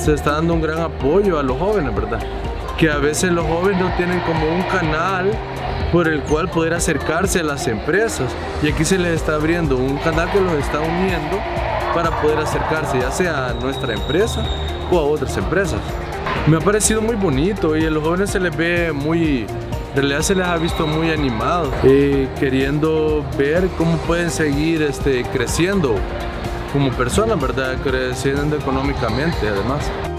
se está dando un gran apoyo a los jóvenes, ¿verdad? Que a veces los jóvenes no tienen como un canal por el cual poder acercarse a las empresas, y aquí se les está abriendo un canal que los está uniendo para poder acercarse ya sea a nuestra empresa o a otras empresas. Me ha parecido muy bonito y a los jóvenes se les ve muy, en realidad se les ha visto muy animados, queriendo ver cómo pueden seguir creciendo como personas, ¿verdad? Creciendo económicamente además.